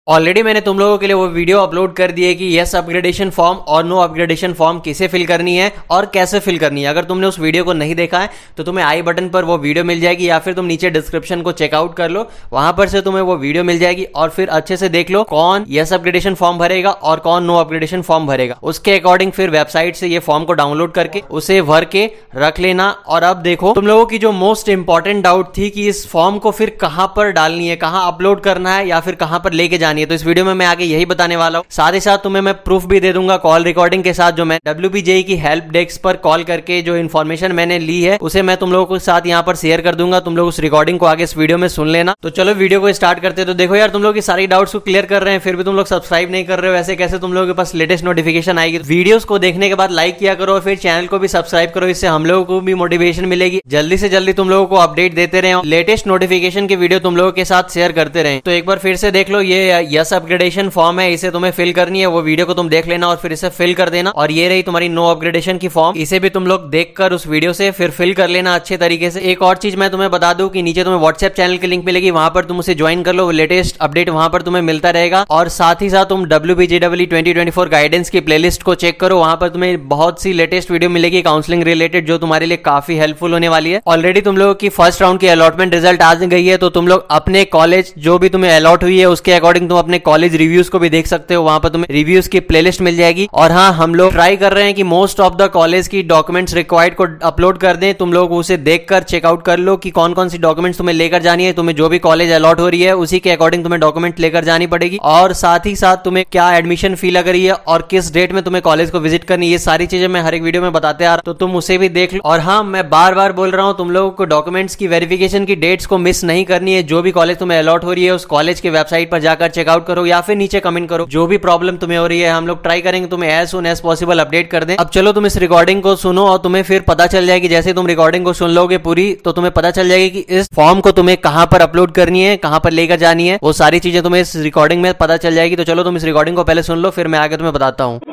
Already मैंने तुम लोगों के लिए वो वीडियो अपलोड कर दी है कि यस अपग्रेडेशन फॉर्म और नो अपग्रेडेशन फॉर्म किसे फिल करनी है और कैसे फिल करनी है। अगर तुमने उस वीडियो को नहीं देखा है तो तुम्हें आई बटन पर वो वीडियो मिल जाएगी या फिर तुम नीचे डिस्क्रिप्शन को चेकआउट कर लो, वहां पर से तुम्हें वो वीडियो मिल जाएगी और फिर अच्छे से देख लो कौन यस अपग्रेडेशन फॉर्म भरेगा और कौन नो अपग्रेडेशन फॉर्म भरेगा। उसके अकॉर्डिंग फिर वेबसाइट से ये फॉर्म को डाउनलोड करके उसे भर के रख लेना। और अब देखो तुम लोगों की जो मोस्ट इंपॉर्टेंट डाउट थी कि इस फॉर्म को फिर कहां पर डालनी है, कहां अपलोड करना है या फिर कहां पर लेके जानी है, तो इस वीडियो में मैं आगे यही बताने वाला हूं। साथ ही साथ तुम्हें मैं प्रूफ भी दे दूंगा कॉल रिकॉर्डिंग के साथ, जो मैं WPJE की हेल्प डेस्क पर कॉल करके जो इन्फॉर्मेशन मैंने ली है उसे मैं तुम लोगों के साथ यहाँ पर शेयर कर दूंगा। तुम लोग उस रिकॉर्डिंग को आगे इस वीडियो में सुन लेना। तो चलो वीडियो को स्टार्ट करते। तो देखो यार, तुम लोग की सारी डाउट्स को क्लियर कर रहे हैं, फिर भी तुम लोग सब्सक्राइब नहीं कर रहे हो। ऐसे कैसे तुम लोगों के पास लेटेस्ट नोटिफिकेशन आएगी? वीडियोस को देखने के बाद लाइक किया करो और फिर चैनल को भी सब्सक्राइब करो, इससे हम लोगों को भी मोटिवेशन मिलेगी। जल्दी से जल्दी तुम लोगों को अपडेट देते रहे, लेटेस्ट नोटिफिकेशन की वीडियो तुम लोगों के साथ शेयर करते रहे। तो एक बार फिर से देख लो, ये यस अपग्रेडेशन फॉर्म है, इसे तुम्हें फिल करनी है। वो वीडियो को तुम देख लेना और फिर इसे फिल कर देना। और ये रही तुम्हारी नो अपग्रेडेशन की फॉर्म, इसे भी तुम लोग देखकर उस वीडियो से फिर फिल कर लेना अच्छे तरीके से। एक और चीज मैं तुम्हें बता दूं कि नीचे तुम्हें व्हाट्सएप चैनल की लिंक मिलेगी, वहां पर तुम उसे ज्वाइन कर लो, लेटेस्ट अपडेट वहां पर तुम्हें मिलता रहेगा। और साथ ही साथ तुम WPJEE 2024 गाइडेंस की प्लेलिस्ट को चेक करो, वहां पर तुम्हें बहुत सी लेटेस्ट वीडियो मिलेगी काउंसलिंग रिलेटेड, जो तुम्हारे लिए काफी हेल्पफुल होने वाली है। ऑलरेडी तुम लोगों की फर्स्ट राउंड की अलॉटमेंट रिजल्ट आ गई है, तो तुम लोग अपने कॉलेज जो भी तुम्हें अलॉट हुई है उसके अकॉर्डिंग तुम अपने कॉलेज रिव्यूज को भी देख सकते हो, वहां पर तुम्हें रिव्यूज की प्लेलिस्ट मिल जाएगी। और हाँ, हम लोग ट्राई कर रहे हैं कि मोस्ट ऑफ द कॉलेज की डॉक्यूमेंट्स रिक्वायर्ड को अपलोड कर दें। तुम लोग उसे देखकर चेकआउट कर लो कि कौन कौन सी डॉक्यूमेंट्स तुम्हें लेकर जानी है। तुम्हें जो भी कॉलेज अलॉट हो रही है उसी के अकॉर्डिंग तुम्हें डॉक्यूमेंट लेकर जानी पड़ेगी। और साथ ही साथ तुम्हें क्या एडमिशन फी लग रही है और किस डेट में तुम्हें कॉलेज को विजिट करनी है, ये सारी चीजें मैं हर एक वीडियो में बताते आ रहा हूं, तो तुम उसे भी देख लो। और हाँ, मैं बार बार बोल रहा हूं, तुम लोगों को डॉक्यूमेंट्स की वेरिफिकेशन की डेट्स को मिस नहीं करनी है। जो भी कॉलेज तुम्हें अलॉट हो रही है उस कॉलेज के वेबसाइट पर जाकर चेकआउट करो या फिर नीचे कमेंट करो। जो भी प्रॉब्लम तुम्हें हो रही है हम लोग ट्राई करेंगे तुम्हें as soon as possible update कर दें। अब चलो तुम इस रिकॉर्डिंग को सुनो और तुम्हें फिर पता चल जाएगी, जैसे तुम रिकॉर्डिंग को सुन लोगे पूरी तो तुम्हें पता चल जाएगी कि इस फॉर्म को तुम्हें कहां पर अपलोड करनी है, कहां पर लेकर जानी है, वो सारी चीजें तुम्हें इस रिकॉर्डिंग में पता चल जाएगी। तो चलो तुम इस रिकॉर्डिंग को पहले सुन लो, फिर मैं आगे तुम्हें बताता हूँ।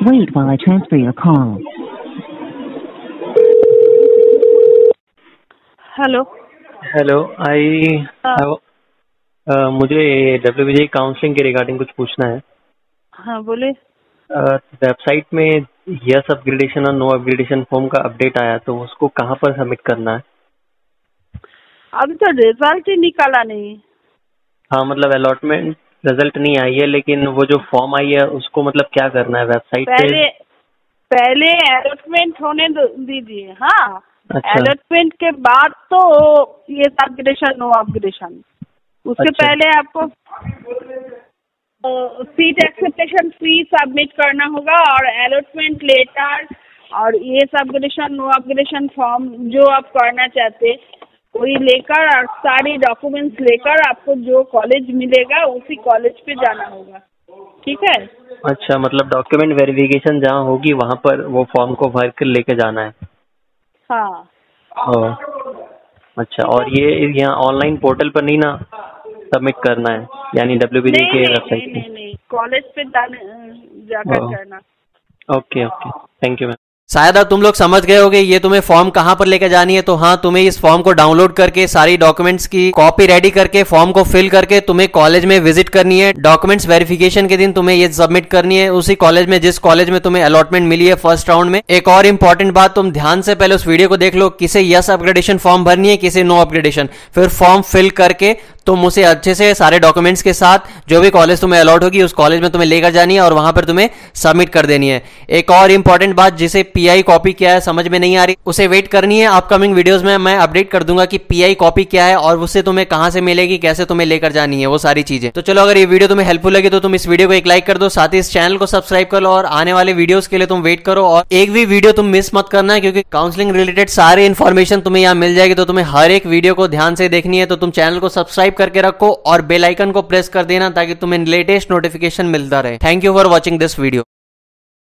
हेलो हेलो, मुझे WPJE काउंसलिंग के रिगार्डिंग कुछ पूछना है। हाँ बोले। वेबसाइट में यस अपग्रेडेशन और नो अपग्रेडेशन फॉर्म का अपडेट आया, तो उसको कहाँ पर सबमिट करना है? अभी तो रिजल्ट ही निकाला नहीं। हाँ, मतलब अलॉटमेंट रिजल्ट नहीं आई है, लेकिन वो जो फॉर्म आई है उसको मतलब क्या करना है वेबसाइट पे? पहले अलॉटमेंट होने दीजिए। हाँ, अच्छा। अलॉटमेंट के बाद तो ये अपग्रेडेशन नो अपग्रेडेशन, उसके अच्छा। पहले आपको सीट एक्सेप्टेशन फी सबमिट करना होगा और अलॉटमेंट लेटर और ये अपग्रेडेशन नो अपग्रेडेशन फॉर्म जो आप करना चाहते वही लेकर और सारी डॉक्यूमेंट्स लेकर आपको जो कॉलेज मिलेगा उसी कॉलेज पे जाना होगा। ठीक है? अच्छा, मतलब डॉक्यूमेंट वेरिफिकेशन जहाँ होगी वहाँ पर वो फॉर्म को भर कर लेके जाना है। हाँ। अच्छा, और ये यहाँ ऑनलाइन पोर्टल पर नहीं ना सबमिट करना है, यानी WPJE के वेबसाइट पे? नहीं, कॉलेज पे जाकर करना। Okay, thank you ma'am. शायद अब तुम लोग समझ गए होगे ये तुम्हें फॉर्म कहां पर लेकर जानी है। तो हाँ, तुम्हें इस फॉर्म को डाउनलोड करके सारी डॉक्यूमेंट्स की कॉपी रेडी करके फॉर्म को फिल करके तुम्हें कॉलेज में विजिट करनी है। डॉक्यूमेंट्स वेरिफिकेशन के दिन तुम्हें ये सबमिट करनी है उसी कॉलेज में जिस कॉलेज में तुम्हें अलॉटमेंट मिली है फर्स्ट राउंड में। एक और इंपॉर्टेंट बात, तुम ध्यान से पहले उस वीडियो को देख लो, किसे यस अपग्रेडेशन फॉर्म भरनी है, किसे नो अपग्रेडेशन। फिर फॉर्म फिल करके तुम उसे अच्छे से सारे डॉक्यूमेंट्स के साथ जो भी कॉलेज तुम्हें अलॉट होगी उस कॉलेज में तुम्हें लेकर जानी है और वहां पर तुम्हें सबमिट कर देनी है। एक और इंपॉर्टेंट बात, जिसे PI कॉपी क्या है समझ में नहीं आ रही, उसे वेट करनी है। अपकमिंग वीडियोस में मैं अपडेट कर दूंगा कि PI कॉपी क्या है और उससे तुम्हें कहां से मिलेगी, कैसे तुम्हें लेकर जानी है, वो सारी चीजें। तो चलो, अगर ये वीडियो तुम्हें हेल्पफुल लगी तो तुम इस वीडियो को एक लाइक कर दो, साथ ही इस चैनल को सब्सक्राइब कर लो और आने वाले वीडियोस के लिए तुम वेट करो। और एक भी वीडियो तुम मिस मत करना है, क्योंकि काउंसलिंग रिलेटेड सारी इन्फॉर्मेशन तुम्हें यहाँ मिल जाएगी। तो तुम्हें हर एक वीडियो को ध्यान से देखनी है, तो तुम चैनल को सब्सक्राइब करके रखो और बेल आइकन को प्रेस कर देना ताकि तुम्हें लेटेस्ट नोटिफिकेशन मिलता रहे। Thank you for watching this video.